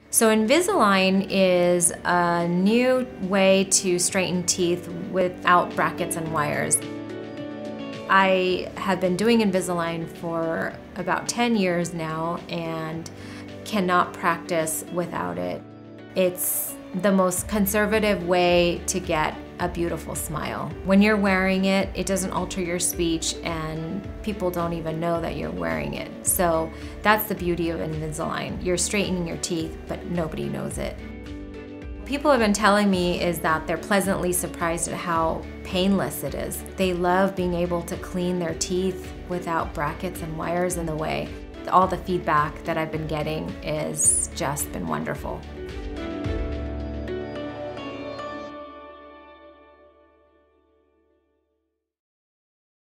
So Invisalign is a new way to straighten teeth without brackets and wires. I have been doing Invisalign for about 10 years now and cannot practice without it. It's the most conservative way to get a beautiful smile. When you're wearing it, it doesn't alter your speech and people don't even know that you're wearing it. So that's the beauty of Invisalign. You're straightening your teeth, but nobody knows it. People have been telling me is that they're pleasantly surprised at how painless it is. They love being able to clean their teeth without brackets and wires in the way. All the feedback that I've been getting has just been wonderful.